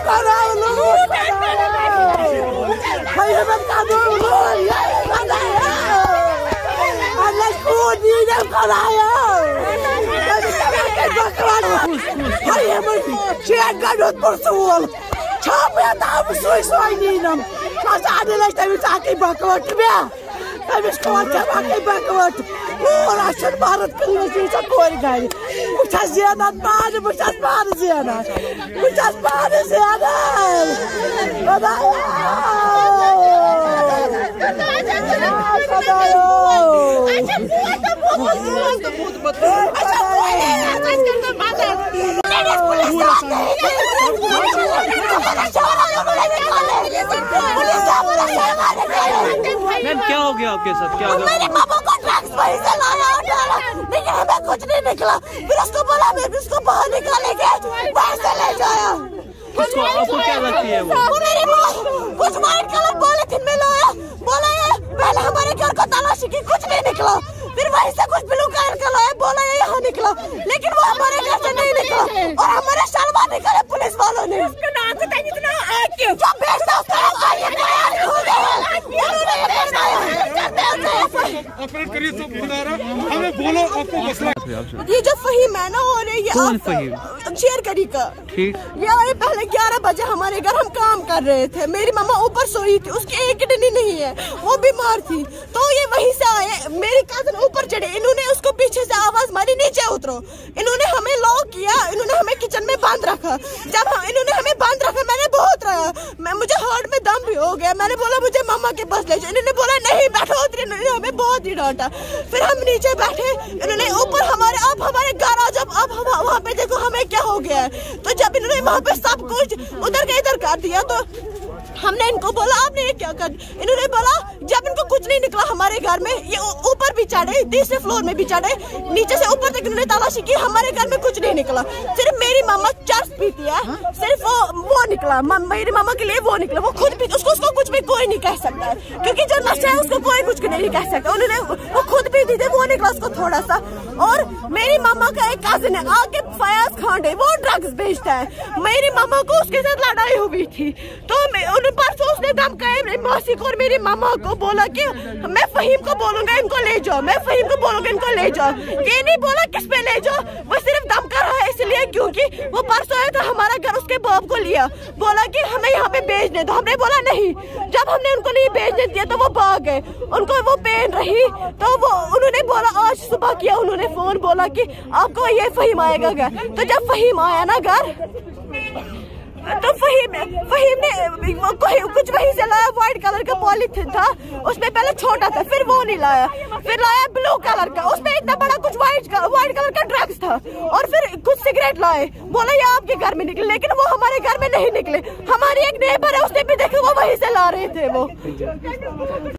Bharat core गाड़ी जेनान पान पान जेनान पान क्या हो गया आपके साथ? क्या हो गया? मेरे पापा को ड्रग्स वहीं से लाया लेकिन हमें कुछ नहीं निकला। फिर उसको बोला मैं उसको बाहर निकालेंगे, वहीं से ले जाया। किसको? आपको क्या लगती है वो? मेरी माँ कुछ व्हाइट कलर पॉलिथीन में लाया, बोला ये पहले हमारे घर को तलाशी की, कुछ नहीं निकला। फिर वहीं से कुछ ब्लू कलर का लाया, बोला ये यहाँ निकला, लेकिन वो हमारे घर से नहीं निकला और हमारे शर्मा निकाले पुलिस वालों ने। जो बेचता उसका हमें बोलो आपको मसला। ये जो फहीम है ना, और ये शेयर करी का ठीक, ये आए पहले 11 बजे हमारे घर, हम काम कर रहे थे। मेरी मम्मा ऊपर सोई थी, उसकी एक किडनी नहीं है, वो बीमार थी। तो ये वहीं से आए, मेरी कजन ऊपर चढ़े, इन्होंने उसको पीछे से आवाज मारी नीचे उतरो। इन्होंने हमें लॉक किया, इन्होंने हमें किचन में बंद रखा। जब इन्होंने हमें बंद रखा, मैंने बहुत रहा, मुझे हार्ट में दम भी हो गया। मैंने बोला मुझे मम्मा के पास ले जाओ, इन्होंने बोला नहीं बैठो उधर। इन्होंने हमें बहुत ही डांटा। फिर हम नीचे बैठे, इन्होंने ऊपर हमारे आप हमारे घर आ जाओ, अब वहाँ पे देखो हमें क्या हो गया है। तो जब इन्होंने वहाँ पे सब कुछ उधर के इधर कर दिया, तो हमने इनको बोला आपने ये क्या कर। इन्होंने बोला जब इनको कुछ नहीं निकला हमारे घर में, ये ऊपर भी चढ़े, तीसरे फ्लोर में भी चढ़े, नीचे से ऊपर तक इन्होंने तलाशी की, हमारे घर में कुछ नहीं निकला। सिर्फ मेरी मामा चर्च पीती है, सिर्फ वो निकला, मेरी मामा के लिए वो निकला। वो खुद भी उसको कुछ भी कोई नहीं कह सकता है, क्योंकि जो नशा है उसको कोई कुछ नहीं कह सकता। उन्होंने वो खुद भी दी थी, वो निकला उसको थोड़ा सा। और मेरी मामा का एक कजिन है आगे फयाज खांडे, वो ड्रग्स बेचता है। मेरी मामा को उसके साथ लड़ाई हुई थी, तो परसों उसने धमकाया मेरी मौसी को और मेरी मामा को, बोला कि मैं फहीम को बोलूंगा इनको ले जाओ, मैं फहीम को बोलूंगा इनको ले जाओ। ये नहीं बोला किस पे ले जाओ, वो सिर्फ धमका रहा है इसलिए क्योंकि वो परसों आया था हमारा घर, उसके बाप को लिया, बोला कि हमें यहाँ पे भेजने दो। हमने बोला नहीं। जब हमने उनको नहीं भेजने दिया तो वो भाग गए, उनको वो पेन रही। तो वो उन्होंने बोला, आज सुबह किया उन्होंने फोन, बोला कि आपको ये फहीम आएगा घर। तो जब फहीम आया ना घर, तो फहीम ने कुछ वहीं से लाया, व्हाइट कलर का पॉलीथिन था, उसमें पहले छोटा था, फिर वो नहीं लाया, फिर लाया ब्लू कलर का, उसमें इतना बड़ा कुछ व्हाइट कलर का ड्रग्स था। और फिर कुछ सिगरेट लाए, बोला ये आपके घर में निकले, लेकिन वो हमारे घर में नहीं निकले। हमारी एक नेबर है, उसने भी देखा, वो वहीं से ला रहे थे वो।